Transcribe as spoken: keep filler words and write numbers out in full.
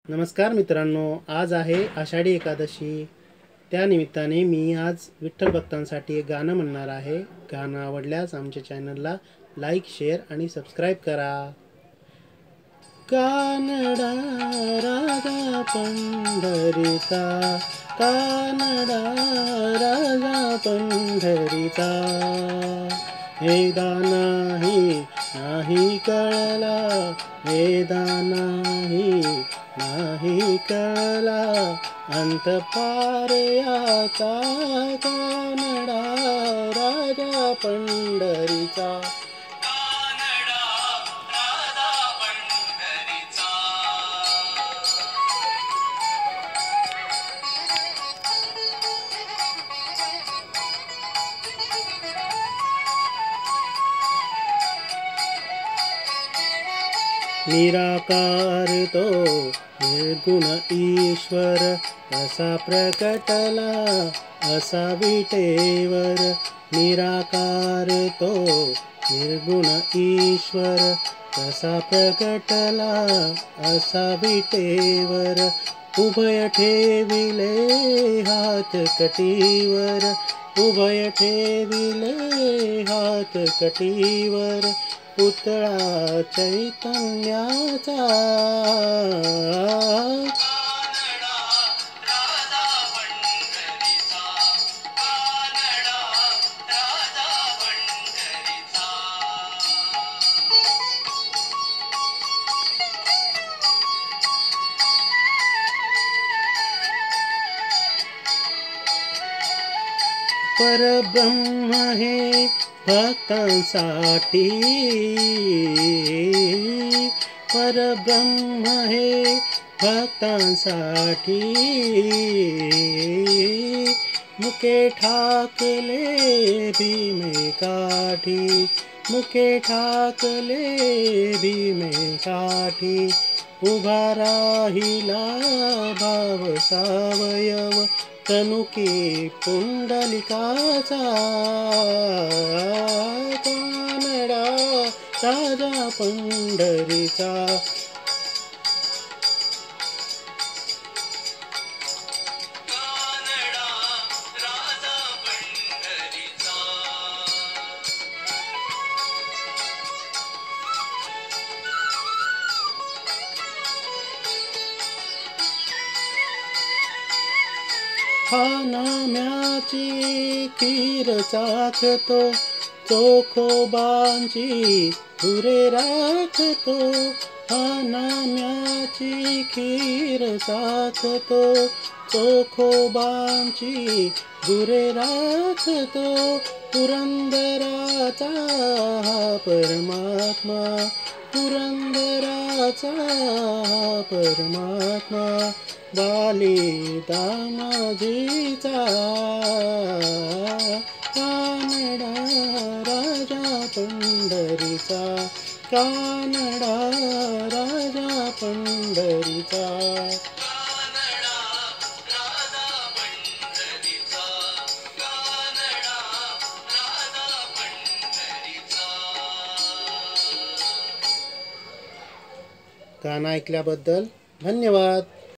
नमस्कार मित्रांनो, आज आहे आषाढी एकादशी. त्यानिमित्ताने मी आज विठ्ठल भक्तांसाठी एक गाणं म्हणणार आहे. गाणं आवडल्यास आमच्या चॅनलला लाईक, शेअर आणि सबस्क्राईब करा. कानडा राजा पंढरीचा, कानडा राजा पंढरीचा, वेदा नाही नाही कळला, वेदा नाही नाही कळला, अंत पार याचा, कानडा राजा पंढरीचा. निराकार तो निर्गुण ईश्वर, असा प्रकटला असा विटेवर. निराकार तो निर्गुण ईश्वर, असा प्रकटला असा विटेवर. उभय ठेविले हात कटीवर, उभय ठेविले हात कटीवर, पुतळा चैतन्याचा. कानडा राजा पंढरीचा, कानडा राजा पंढरीचा. परब्रह्म हे भक्तांसाठी, परब्रह्म हे भक्तांसाठी, मुके ठाकले भीमे काठी, मुके ठाकले भीमे काठी. उभा राहिला भाव सावयव, तनुके पुंडलिकाचा. कानडा राजा पंढरीचा, कानडा राजा पंढरीचा. हा नाम्याची खीर चाखतो, चोखोबांची धुरे राखतो. हा नाम्याची खीर चाखतो, चोखोबांची धुरे राखतो. पुरंदराचा हा परमात्मा, पुरंदराचा हा परमात्मा, बाली दामाजीचा. कानडा राजा पंढरीचा, कानडा राजा पंढरीचा. कानडा राजा पंढरीचा, कानडा राजा पंढरीचा. गाणं ऐकल्याबद्दल धन्यवाद.